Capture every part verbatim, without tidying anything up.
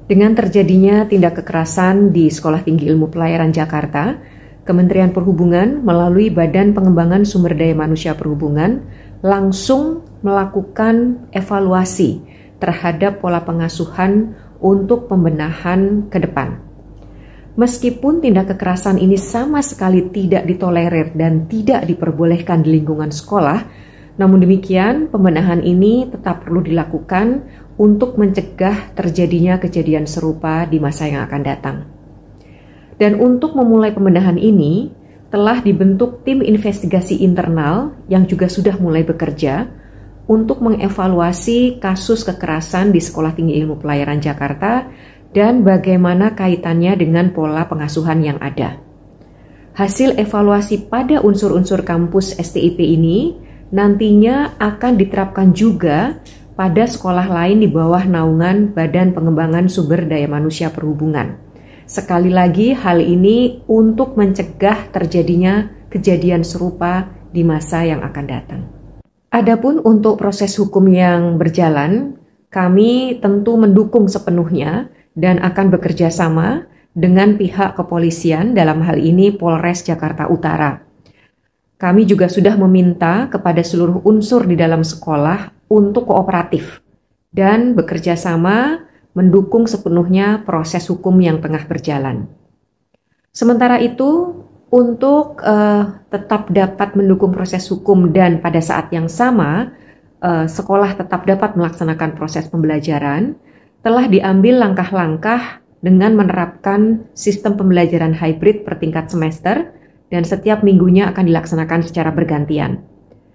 Dengan terjadinya tindak kekerasan di Sekolah Tinggi Ilmu Pelayaran Jakarta, Kementerian Perhubungan melalui Badan Pengembangan Sumber Daya Manusia Perhubungan langsung melakukan evaluasi terhadap pola pengasuhan untuk pembenahan ke depan. Meskipun tindak kekerasan ini sama sekali tidak ditolerir dan tidak diperbolehkan di lingkungan sekolah, namun demikian pembenahan ini tetap perlu dilakukan untuk mencegah terjadinya kejadian serupa di masa yang akan datang. Dan untuk memulai pembenahan ini, telah dibentuk tim investigasi internal yang juga sudah mulai bekerja untuk mengevaluasi kasus kekerasan di Sekolah Tinggi Ilmu Pelayaran Jakarta dan bagaimana kaitannya dengan pola pengasuhan yang ada. Hasil evaluasi pada unsur-unsur kampus S T I P ini nantinya akan diterapkan juga pada sekolah lain di bawah naungan Badan Pengembangan Sumber Daya Manusia Perhubungan. Sekali lagi, hal ini untuk mencegah terjadinya kejadian serupa di masa yang akan datang. Adapun untuk proses hukum yang berjalan, kami tentu mendukung sepenuhnya dan akan bekerja sama dengan pihak kepolisian, dalam hal ini Polres Jakarta Utara. Kami juga sudah meminta kepada seluruh unsur di dalam sekolah untuk kooperatif dan bekerja sama mendukung sepenuhnya proses hukum yang tengah berjalan. Sementara itu, untuk uh, tetap dapat mendukung proses hukum dan pada saat yang sama uh, sekolah tetap dapat melaksanakan proses pembelajaran, telah diambil langkah-langkah dengan menerapkan sistem pembelajaran hybrid per tingkat semester dan setiap minggunya akan dilaksanakan secara bergantian.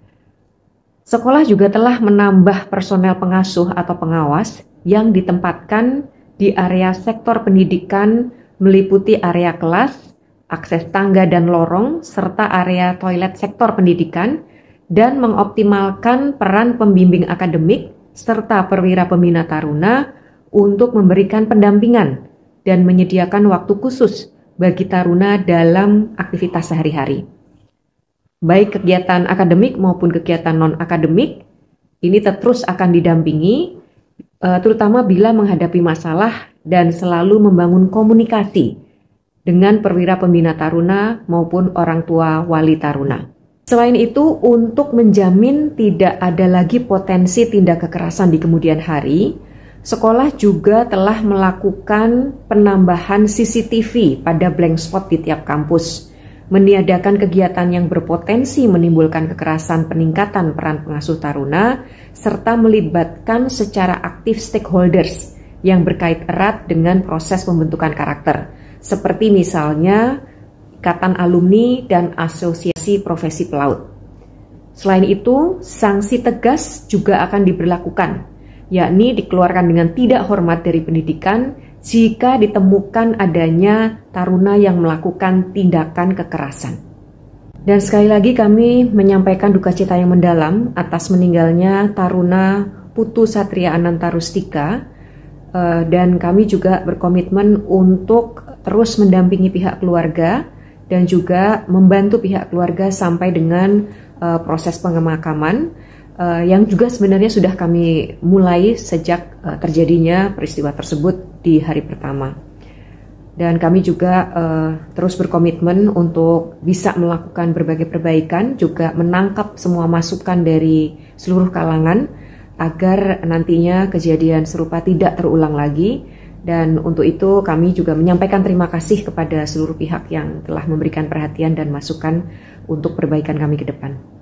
Sekolah juga telah menambah personel pengasuh atau pengawas yang ditempatkan di area sektor pendidikan meliputi area kelas, akses tangga dan lorong, serta area toilet sektor pendidikan, dan mengoptimalkan peran pembimbing akademik serta perwira pembina taruna untuk memberikan pendampingan dan menyediakan waktu khusus bagi taruna dalam aktivitas sehari-hari. Baik kegiatan akademik maupun kegiatan non-akademik, ini terus akan didampingi, terutama bila menghadapi masalah dan selalu membangun komunikasi dengan perwira pembina taruna maupun orang tua wali taruna. Selain itu, untuk menjamin tidak ada lagi potensi tindak kekerasan di kemudian hari, sekolah juga telah melakukan penambahan C C T V pada blank spot di tiap kampus, meniadakan kegiatan yang berpotensi menimbulkan kekerasan, peningkatan peran pengasuh taruna, serta melibatkan secara aktif stakeholders yang berkait erat dengan proses pembentukan karakter, seperti misalnya Ikatan Alumni dan Asosiasi Profesi Pelaut. Selain itu, sanksi tegas juga akan diberlakukan, yakni dikeluarkan dengan tidak hormat dari pendidikan jika ditemukan adanya taruna yang melakukan tindakan kekerasan. Dan sekali lagi kami menyampaikan duka cita yang mendalam atas meninggalnya taruna Putu Satria Ananta Rustika, dan kami juga berkomitmen untuk terus mendampingi pihak keluarga dan juga membantu pihak keluarga sampai dengan proses pemakaman, yang juga sebenarnya sudah kami mulai sejak terjadinya peristiwa tersebut di hari pertama. Dan kami juga uh, terus berkomitmen untuk bisa melakukan berbagai perbaikan, juga menangkap semua masukan dari seluruh kalangan agar nantinya kejadian serupa tidak terulang lagi. Dan untuk itu kami juga menyampaikan terima kasih kepada seluruh pihak yang telah memberikan perhatian dan masukan untuk perbaikan kami ke depan.